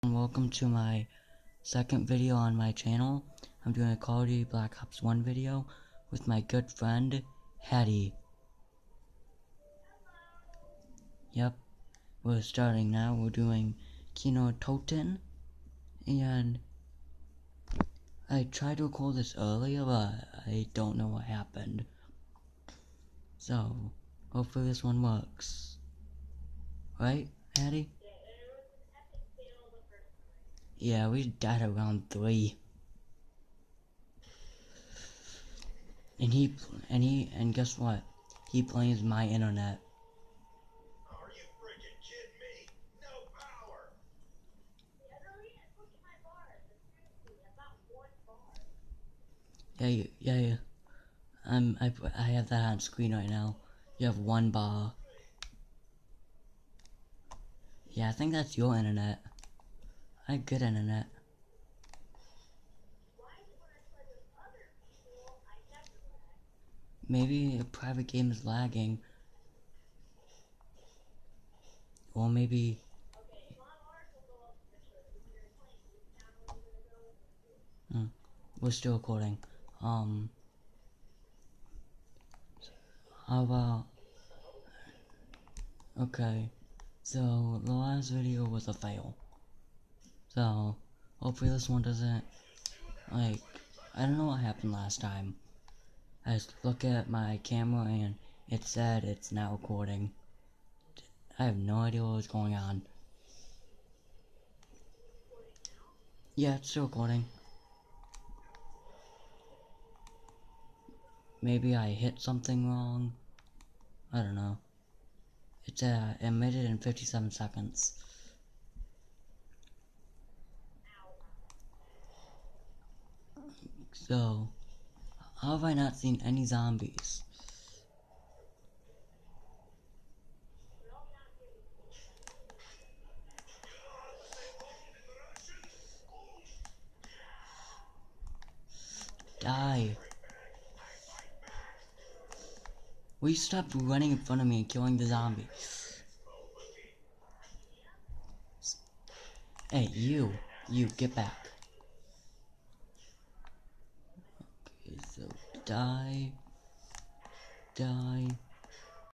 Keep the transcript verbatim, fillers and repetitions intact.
Welcome to my second video on my channel. I'm doing a Call of Duty Black Ops one video with my good friend, Hattie. Yep, we're starting now. We're doing Kino Toten, and I tried to record this earlier, but I don't know what happened. So, hopefully this one works. Right, Hattie? Yeah, we died around three. And he, and he, and guess what? He blames my internet. Are you freaking kidding me? No power! Yeah, you, yeah, yeah. Um, I, I have that on screen right now. You have one bar. Yeah, I think that's your internet. I have good internet. Maybe a private game is lagging. Or maybe... Hmm, we're still recording. Um... How about... Okay. So, the last video was a fail. So, hopefully this one doesn't... Like... I don't know what happened last time. I just look at my camera and it said it's now recording. I have no idea what was going on. Yeah, it's still recording. Maybe I hit something wrong. I don't know. It's uh, emitted in fifty-seven seconds. So, how have I not seen any zombies? Die. Will you stop running in front of me and killing the zombie? Hey, you. You, get back. Okay, so die. Die.